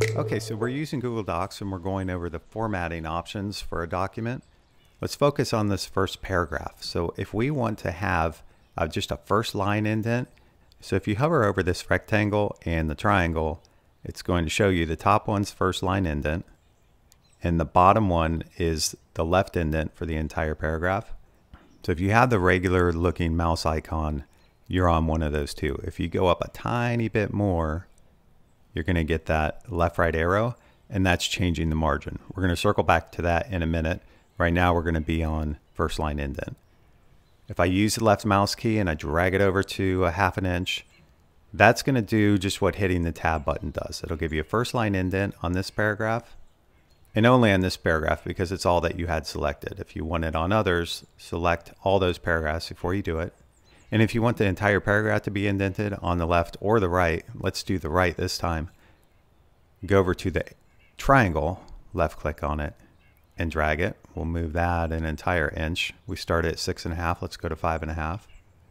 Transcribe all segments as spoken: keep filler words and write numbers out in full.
Okay, so we're using Google Docs and we're going over the formatting options for a document. Let's focus on this first paragraph. So if we want to have uh, just a first line indent, so if you hover over this rectangle and the triangle, it's going to show you the top one's first line indent and the bottom one is the left indent for the entire paragraph. So if you have the regular looking mouse icon, you're on one of those two. If you go up a tiny bit more, you're going to get that left right arrow, and that's changing the margin. We're going to circle back to that in a minute. Right now we're going to be on first line indent. If I use the left mouse key and I drag it over to a half an inch, that's going to do just what hitting the tab button does. It'll give you a first line indent on this paragraph, and only on this paragraph because it's all that you had selected. If you want it on others, select all those paragraphs before you do it. And if you want the entire paragraph to be indented on the left or the right, let's do the right this time. Go over to the triangle, left click on it and drag it. We'll move that an entire inch. We start at six and a half. Let's go to five and a half.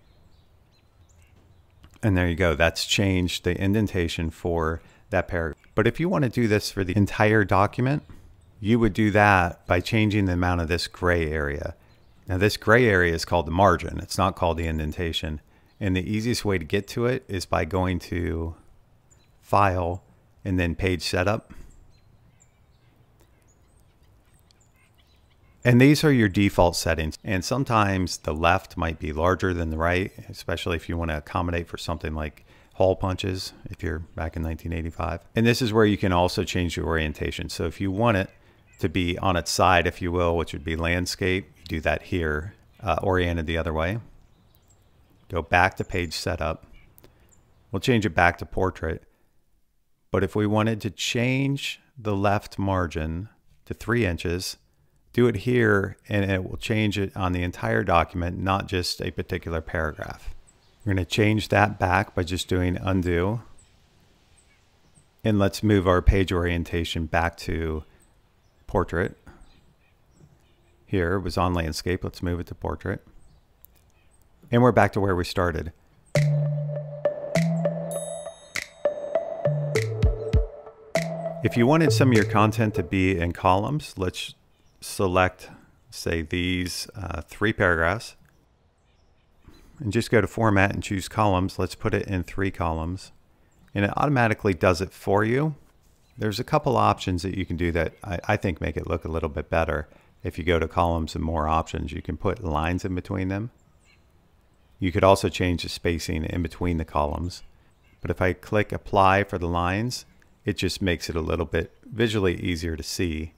And there you go. That's changed the indentation for that paragraph. But if you want to do this for the entire document, you would do that by changing the amount of this gray area. Now this gray area is called the margin. It's not called the indentation. And the easiest way to get to it is by going to File and then Page Setup. And these are your default settings. And sometimes the left might be larger than the right, especially if you want to accommodate for something like hole punches, if you're back in nineteen eighty-five. And this is where you can also change the orientation. So if you want it to be on its side, if you will, which would be landscape, you do that here, uh, oriented the other way. Go back to page setup. We'll change it back to portrait. But if we wanted to change the left margin to three inches, do it here and it will change it on the entire document, not just a particular paragraph. We're going to change that back by just doing undo. And let's move our page orientation back to portrait. Here it was on landscape. Let's move it to portrait. And we're back to where we started. If you wanted some of your content to be in columns, let's select, say, these uh, three paragraphs. And just go to Format and choose Columns. Let's put it in three columns. And it automatically does it for you. There's a couple options that you can do that I, I think make it look a little bit better. If you go to Columns and More Options, you can put lines in between them. You could also change the spacing in between the columns. But if I click Apply for the lines, it just makes it a little bit visually easier to see.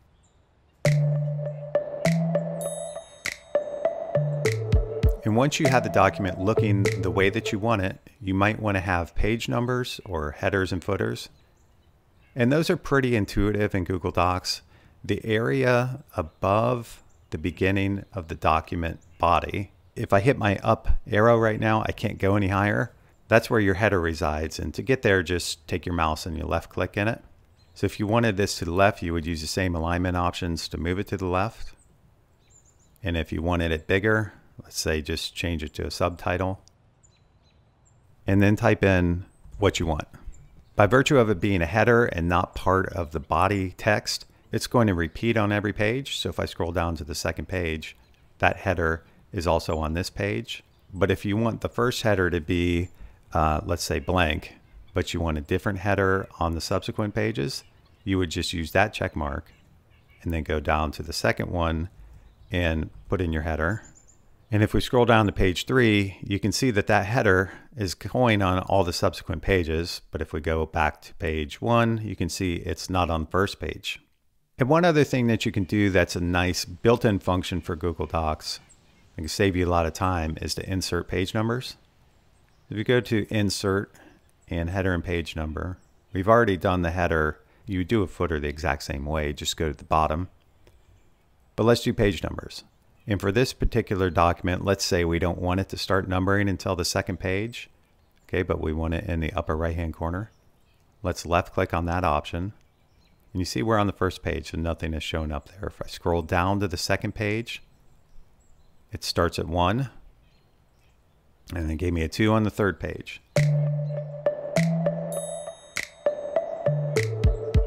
And once you have the document looking the way that you want it, you might want to have page numbers or headers and footers. And those are pretty intuitive in Google Docs. The area above the beginning of the document body, if I hit my up arrow right now, I can't go any higher. That's where your header resides. And to get there, just take your mouse and you left click in it. So if you wanted this to the left, you would use the same alignment options to move it to the left. And if you wanted it bigger, let's say just change it to a subtitle. And then type in what you want. By virtue of it being a header and not part of the body text, it's going to repeat on every page. So if I scroll down to the second page, that header is also on this page. But if you want the first header to be, uh, let's say blank, but you want a different header on the subsequent pages, you would just use that check mark and then go down to the second one and put in your header. And if we scroll down to page three, you can see that that header is going on all the subsequent pages. But if we go back to page one, you can see it's not on the first page. And one other thing that you can do that's a nice built-in function for Google Docs, it can save you a lot of time, is to insert page numbers. If you go to Insert and Header and Page Number, we've already done the header. You do a footer the exact same way, just go to the bottom. But let's do page numbers. And for this particular document, let's say we don't want it to start numbering until the second page. Okay, but we want it in the upper right-hand corner. Let's left click on that option. And you see we're on the first page, so nothing is shown up there. If I scroll down to the second page, it starts at one. And it gave me a two on the third page.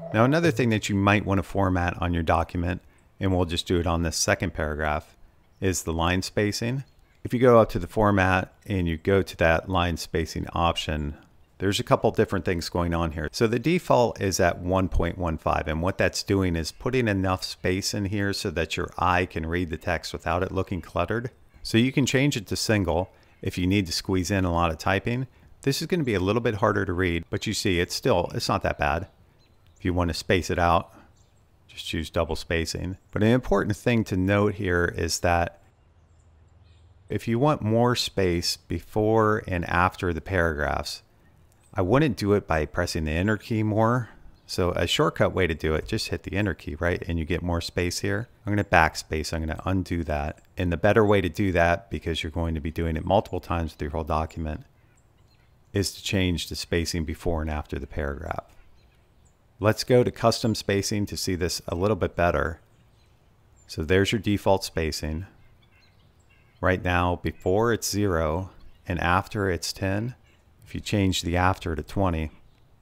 Now another thing that you might want to format on your document, and we'll just do it on this second paragraph, is the line spacing. If you go up to the format and you go to that line spacing option, there's a couple different things going on here. So the default is at one point one five, and what that's doing is putting enough space in here so that your eye can read the text without it looking cluttered. So you can change it to single if you need to squeeze in a lot of typing. This is going to be a little bit harder to read, but you see it's still, it's not that bad. If you want to space it out, just choose double spacing. But an important thing to note here is that if you want more space before and after the paragraphs, I wouldn't do it by pressing the enter key more. So a shortcut way to do it, just hit the enter key, right? And you get more space here. I'm going to backspace. I'm going to undo that. And the better way to do that, because you're going to be doing it multiple times with your whole document, is to change the spacing before and after the paragraph. Let's go to custom spacing to see this a little bit better. So there's your default spacing. Right now, before it's zero and after it's ten. If you change the after to twenty,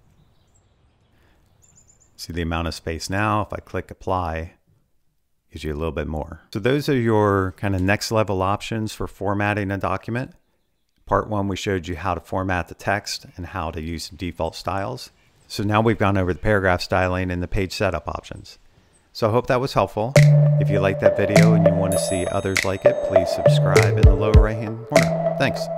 see the amount of space now. If I click apply, gives you a little bit more. So those are your kind of next level options for formatting a document. Part one, we showed you how to format the text and how to use default styles. So now we've gone over the paragraph styling and the page setup options. So I hope that was helpful. If you liked that video and you want to see others like it, please subscribe in the lower right hand corner. Thanks.